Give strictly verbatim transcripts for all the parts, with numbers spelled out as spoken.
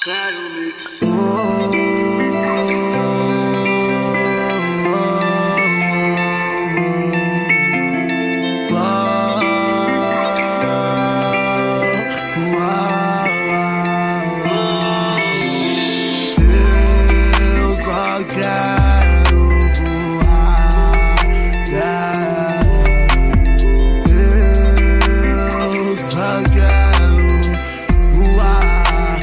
Caio Mix. Eu só quero voar, yeah. Eu só quero voar,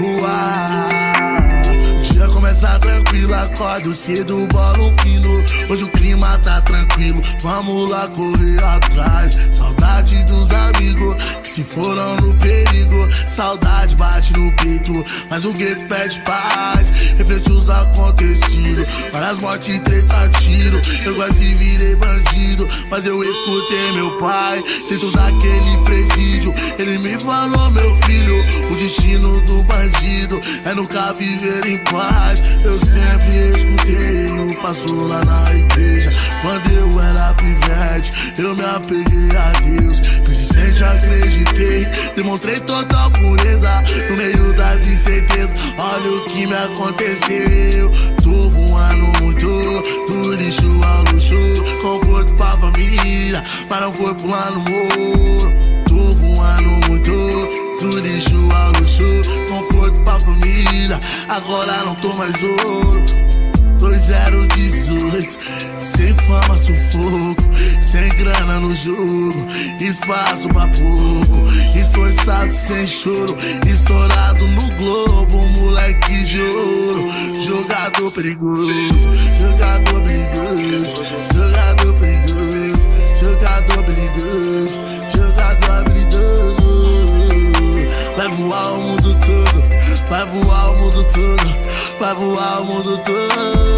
voar. O dia começa tranquilo, acordo cedo, bolo fino. Hoje o clima tá tranquilo, vamos lá correr atrás. Saudade dos amigos que se foram no perigo. Saudade bate no peito, mas o gueto pede paz. Reflete os acontecidos, várias mortes e treta tiro. Eu quase virei bandido, mas eu escutei meu pai dentro daquele presídio. Ele me falou, meu filho, o destino do bandido é nunca viver em paz. Eu sempre escutei o pastor lá na igreja. Quando eu era pivete, eu me apeguei a Deus. Persistente acreditei, demonstrei total pureza no meio das incertezas. Olha o que me aconteceu. Tô voando muito, do lixo ao luxo. Conforto pra família, mas não foi pulando morro. Tô voando muito, do lixo ao luxo. Conforto pra família, agora não tô mais ouro. dois zero dezoito, sem fama, sufoco, sem grana no jogo, espaço pra pouco, esforçado sem choro, estourado no globo, moleque de ouro, jogador perigoso, jogador perigoso, jogador perigoso, jogador perigoso, jogador habilidoso. Vai voar o mundo todo, vai voar o mundo todo, vai voar o mundo todo.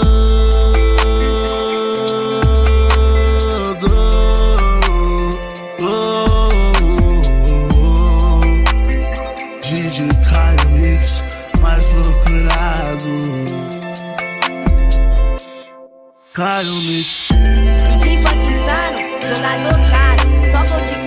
D J Caio Mix, mais procurado. Caio Mix. D J funk insano, jogador caro, só com